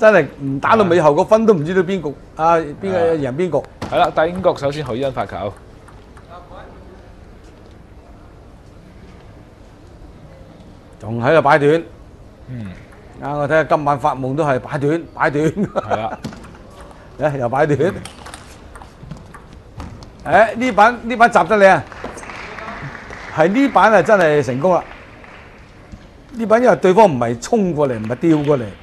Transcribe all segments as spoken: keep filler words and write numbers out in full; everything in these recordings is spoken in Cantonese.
真係唔打到尾後個分都唔知道邊局啊邊個贏邊局。 係啦，第五局首先許昕發球， 仲喺度擺短。 嗯， 啊！我睇下今晚發夢都係擺短擺短。 係啦， 誒又擺短。誒呢板呢板集得你啊！係呢板啊真係成功啦！呢板因為對方唔係衝過嚟，唔係吊過嚟。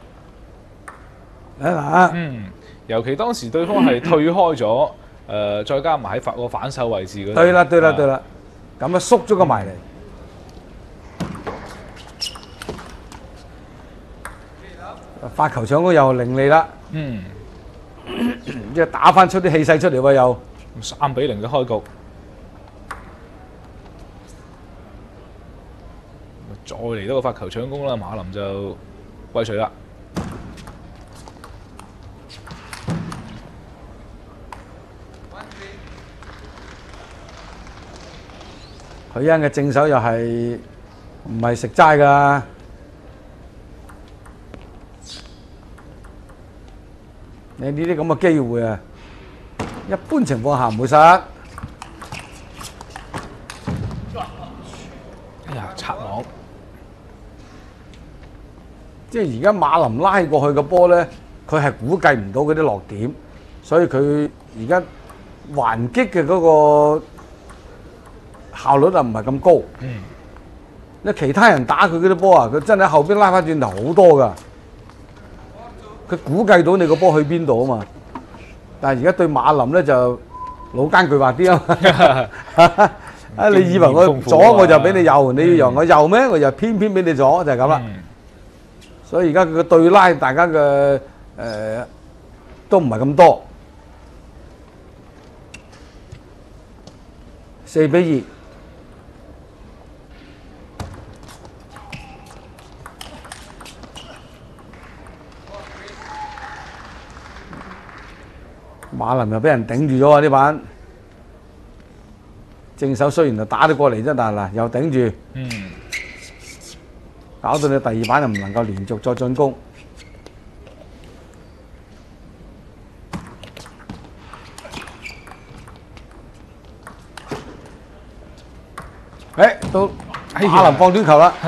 啊嗱， 嗯，尤其當時對方係退開咗，誒、呃，再加埋喺發個反手位置嗰度。 對啦對啦對啦，咁啊縮咗個埋嚟。發球搶攻又凌厲啦， 嗯， 即係打翻出啲氣勢出嚟喎又。 三比零嘅開局，再嚟多個發球搶攻啦，馬林就威水啦。 許昕嘅正手又係唔係食齋㗎？你呢啲咁嘅機會啊，一般情況下唔會失。 哎呀，拆網！ 即係而家馬林拉過去嘅波咧，佢係估計唔到嗰啲落點，所以佢而家還擊嘅嗰個效率啊唔係咁高。 嗯， 你其他人打佢嗰啲波啊，佢真係喺後邊拉翻轉頭好多㗎。佢估計到你個波去邊度啊嘛，但係而家對馬林咧就老奸巨猾啲啊！啊，你以為我左我就俾你右，你要讓我右咩？我就偏偏俾你左，就係咁啦。所以而家佢嘅對拉，大家嘅誒都唔係咁多，四比二。馬林又俾人頂住咗啊！呢板正手雖然就打得過嚟啫，但係嗱又頂住， 嗯， 搞到你第二板又唔能夠連續再進攻。誒，到馬林放短球啦。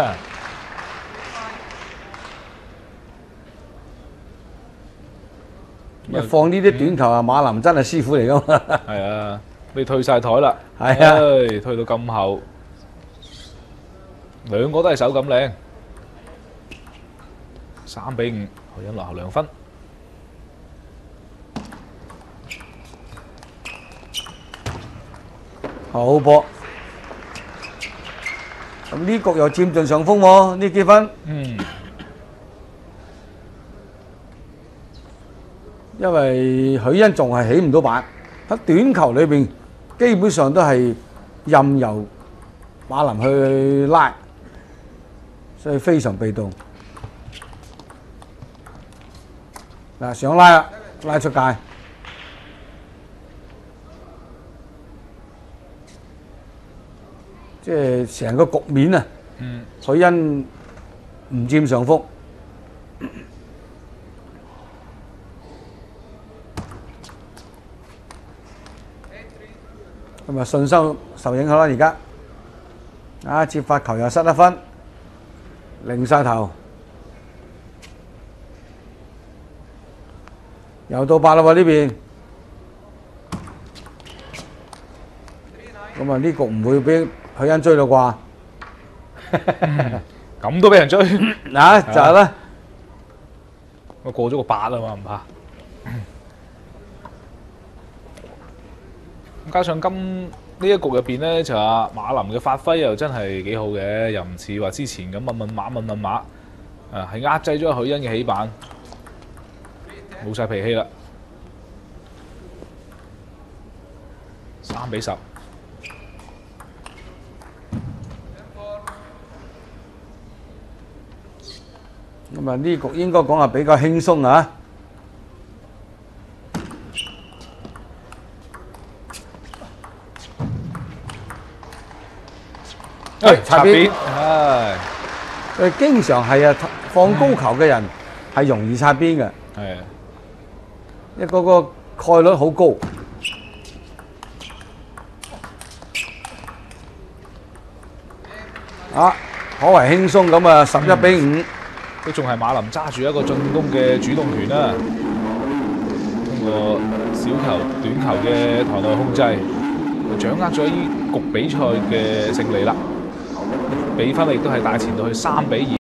一放呢啲短球啊，馬林真係師傅嚟㗎嘛。 係啊，你退晒台啦。 係啊， 唉，退到咁後，兩個都係手感靚，三比五，許昕落後兩分。 好波，咁呢局又佔盡上風喎，呢幾分。 嗯。 因為許昕仲係起唔到板，喺短球裏邊基本上都係任由馬林去拉，所以非常被動。嗱，想拉啦，拉出界，即係成個局面啊！ 嗯， 許昕唔佔上風。咁啊，信心受影響啦！而家啊，接發球又失一分，擰晒頭，又到八啦喎呢邊。咁啊，呢局唔會俾許昕追到啩？ 咁都俾人追啊，就係啦。 我過咗個八啊嘛，唔怕。加上今呢一局入邊咧，就阿馬林嘅發揮又真係幾好嘅，又唔似話之前咁問問馬問問馬，啊係壓制咗許昕嘅起板，冇晒脾氣啦，三比十。 咁啊，呢局應該講係比較輕鬆啊。 誒，擦邊，唉， 佢經常係啊放高球嘅人， 係容易擦邊嘅， 係因為嗰個概率好高。啊，頗為輕鬆咁啊，十一比五。 都仲係馬林揸住一個進攻嘅主動權啦。通過小球、短球嘅台內控制，掌握咗呢局比賽嘅勝利啦。比分亦都係大前到去三比二。